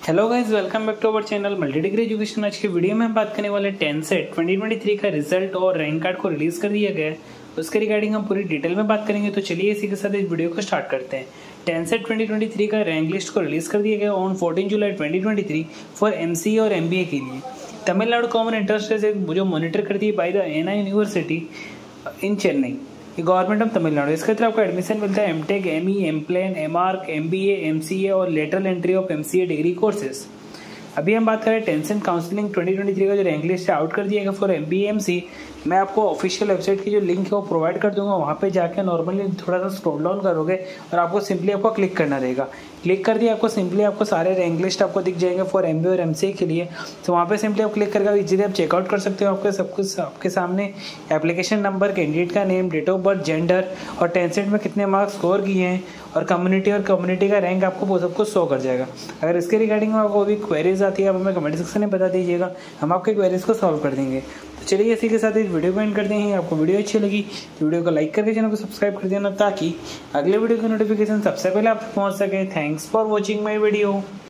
Hello guys, welcome back to our channel multi degree education. आज की video में हम बात करने वाले 10 सेट 2023 का रिजल्ट और रैंक कार्ड को रिलीज कर दिया गया है। उसके रिगार्डिंग हम पूरी डिटेल में बात करेंगे, तो चलिए इसी के साथ इस वीडियो को स्टार्ट करते हैं। 10 सेट 2023 का रैंक लिस्ट को रिलीज कर दिया गया ऑन 14 जुलाई 2023 फॉर MCA और MBA के लिए। तमिलनाडु कॉमन एंट्रेंस टेस्ट जो मॉनिटर करती है by the Anna university in Chennai, government of Tamil Nadu. इसके अंदर आपको एडमिशन मिलता है M Tech, ME, M Plan, MArch, MBA, MCA और lateral entry of MCA degree courses. अभी हम बात करें टेंसेंट काउंसलिंग 2023 का जो रैंक लिस्ट है आउट कर दिया गया फॉर MBA MC। मैं आपको ऑफिशियल वेबसाइट की जो लिंक है वो प्रोवाइड कर दूंगा। वहाँ पे जाके नॉर्मली थोड़ा सा स्क्रॉल डाउन करोगे और आपको सिंपली आपको क्लिक करना रहेगा। क्लिक कर दिया आपको सिंपली आपको सारे रैंक लिस्ट आपको दिख जाएंगे फॉर MBA और MCA के लिए। तो वहाँ पे सिंपली आप क्लिक करके इजीली आप चेकआउट कर सकते हो। आपके सब कुछ आपके सामने एप्लीकेशन नंबर, कैंडिडेट का name, date of birth, gender और टेंसेंट में कितने मार्क्स स्कोर किए हैं और कम्युनिटी का रैंक आपको वो सब कुछ शो कर जाएगा। अगर इसके रिगार्डिंग में आपको भी क्वेरीज आती है आप हमें कमेंट सेक्शन में बता दीजिएगा, हम आपके क्वेरीज को सॉल्व कर देंगे। तो चलिए इसी के साथ इस वीडियो को एंड करते हैं। आपको वीडियो अच्छी लगी तो वीडियो को लाइक करके चैनल को सब्सक्राइब कर देना ताकि अगले वीडियो की नोटिफिकेशन सबसे पहले आप तक पहुंच सके। Thanks for watching my video.